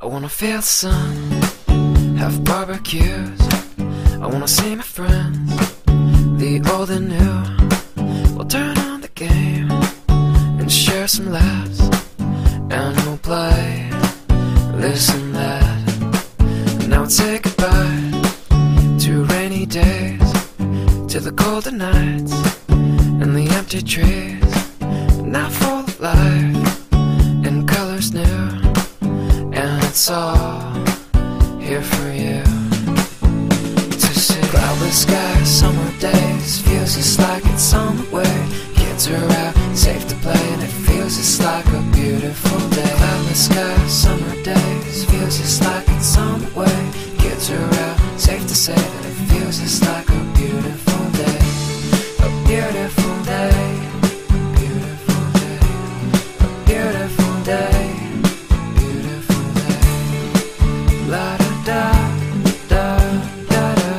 I wanna feel the sun, have barbecues. I wanna see my friends, the old and new. We'll turn on the game and share some laughs, and we'll play this and that. Now we'll say goodbye to rainy days, to the colder nights and the empty trees. Now full of life and colors new, and it's all here for you to see. Cloudless skies, summer days, feels just like it's somewhere. Kids are out, safe to play, and it feels just like a beautiful day. Cloudless skies, summer days, feels just like it's somewhere. Kids are out, safe to say that it feels just like a beautiful day. A beautiful day, beautiful day, a beautiful day, beautiful day. La da da da da da,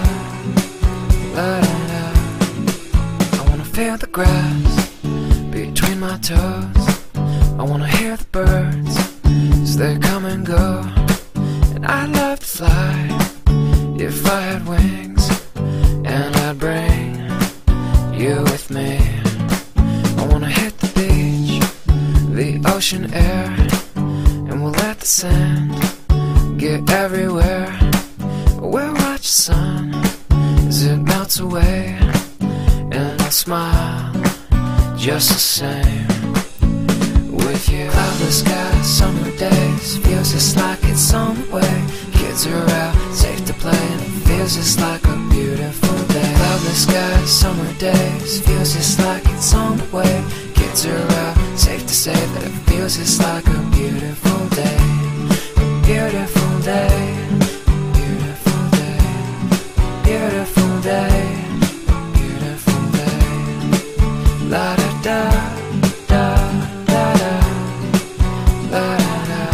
la da da. I wanna feel the grass between my toes. I wanna hear the birds as they come and go. And I'd love to fly if I had wings, and I'd bring you with me. I wanna hit the beach, the ocean air, and we'll let the sand get everywhere. We'll watch the sun as it melts away, and I'll smile just the same with you. Cloudless skies, summer days, feels just like it's somewhere. Kids are out, safe to play, and it feels just like a beautiful day. Cloudless skies, summer days, feels just like it's somewhere. Kids are out, safe to say that it feels just like a beautiful day. A beautiful day, beautiful day, beautiful day, beautiful day. La da da da da da, la da da.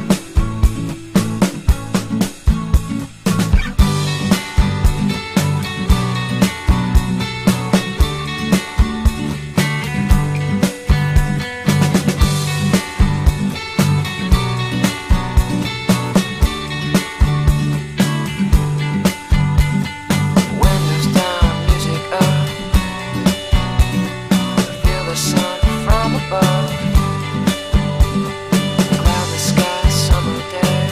Windows down, music up, feel the sun from above. Cloudless sky, summer day,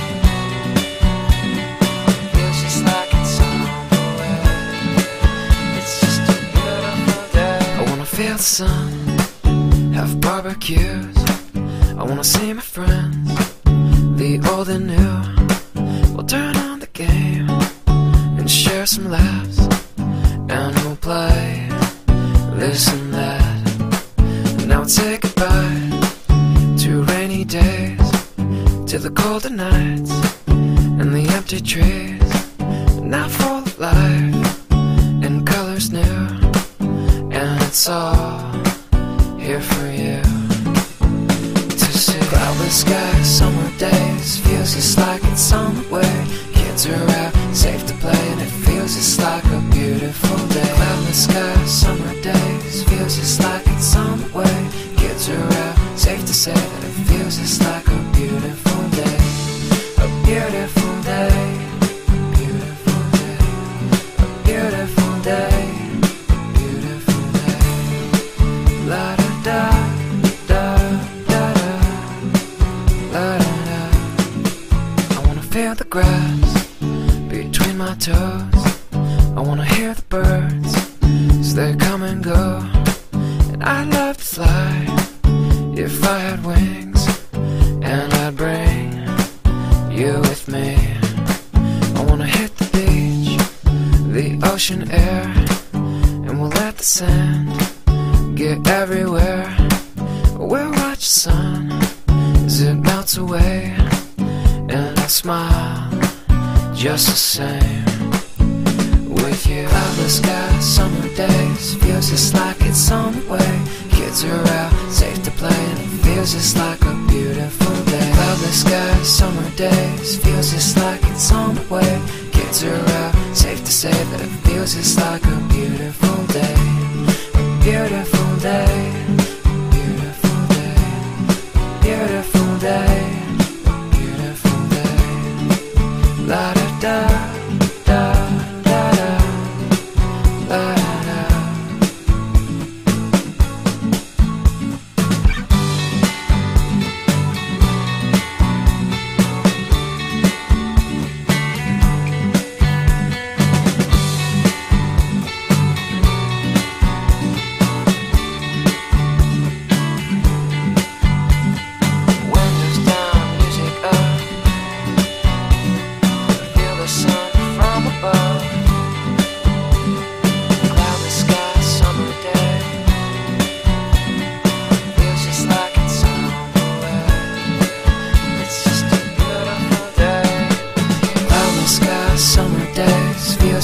feels just like it's somewhere. It's just a beautiful day. I wanna feel the sun, have barbecues. I wanna see my friends, the old and new. We'll turn on the game and share some laughs, and we'll play this and that. Now we'll say goodbye to rainy days, to the colder nights and the empty trees. Now full of life and colors new, and it's all here for you to see. Cloudless skies, summer days, feels just like it's somewhere. Kids are out, safe to play, and it feels just like a beautiful day. Cloudless skies, summer days, feels just like it's somewhere. Kids are out, safe to say that it feels just like a beautiful day. A beautiful day, beautiful day, a beautiful day, beautiful day. La da da da da da, la da da. I wanna feel the grass between my toes. I wanna hear the birds as they come and go. And I'd love to fly if I had wings, and I'd bring you with me. I wanna hit the beach, the ocean air, and we'll let the sand get everywhere. We'll watch the sun as it melts away, and I'll smile just the same with you. Cloudless skies, summer days, feels just like it's somewhere. Kids are out, safe to play, and it feels just like a beautiful day. Cloudless skies, summer days, feels just like it's somewhere. Kids are out, safe to say that it feels just like a beautiful day. A beautiful day, beautiful day, beautiful day, beautiful day.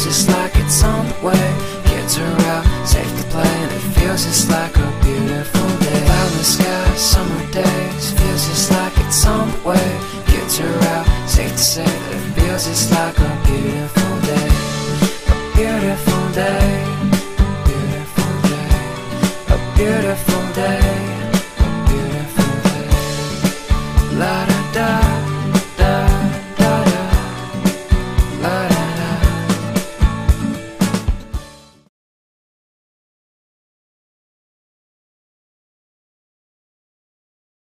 feels just like it's on the way. Kids are out, safe to play, and it feels just like a beautiful day. Cloudless skies, summer days, feels just like it's on the way. Kids are out, safe to say that it feels just like a beautiful day.